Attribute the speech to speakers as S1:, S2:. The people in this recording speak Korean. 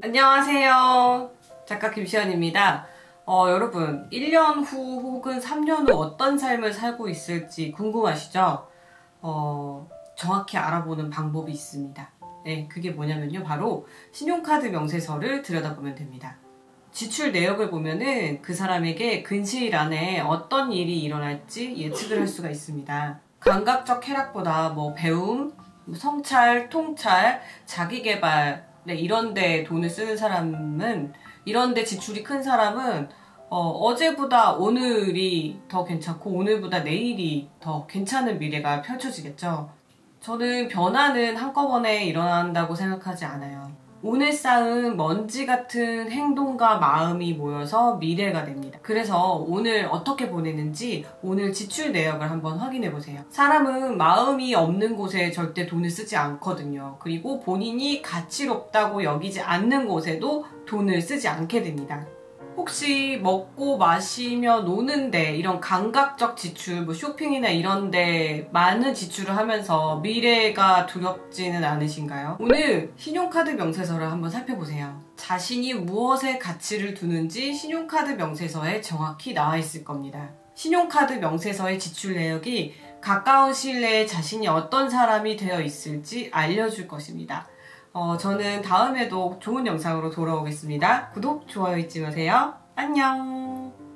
S1: 안녕하세요. 작가 김시연입니다. 여러분 1년 후 혹은 3년 후 어떤 삶을 살고 있을지 궁금하시죠? 정확히 알아보는 방법이 있습니다. 네, 그게 뭐냐면요. 바로 신용카드 명세서를 들여다보면 됩니다. 지출 내역을 보면은 그 사람에게 근시일 안에 어떤 일이 일어날지 예측을 할 수가 있습니다. 감각적 쾌락보다 배움, 성찰, 통찰, 자기계발, 네, 이런데 돈을 쓰는 사람은, 이런데 지출이 큰 사람은 어제보다 오늘이 더 괜찮고 오늘보다 내일이 더 괜찮은 미래가 펼쳐지겠죠. 저는 변화는 한꺼번에 일어난다고 생각하지 않아요. 오늘 쌓은 먼지 같은 행동과 마음이 모여서 미래가 됩니다. 그래서 오늘 어떻게 보내는지 오늘 지출 내역을 한번 확인해 보세요. 사람은 마음이 없는 곳에 절대 돈을 쓰지 않거든요. 그리고 본인이 가치롭다고 여기지 않는 곳에도 돈을 쓰지 않게 됩니다. 혹시 먹고 마시며 노는데 이런 감각적 지출, 쇼핑이나 이런데 많은 지출을 하면서 미래가 두렵지는 않으신가요? 오늘 신용카드 명세서를 한번 살펴보세요. 자신이 무엇에 가치를 두는지 신용카드 명세서에 정확히 나와 있을 겁니다. 신용카드 명세서의 지출 내역이 가까운 시일 내에 자신이 어떤 사람이 되어 있을지 알려줄 것입니다. 저는 다음에도 좋은 영상으로 돌아오겠습니다. 구독, 좋아요 잊지 마세요. 안녕!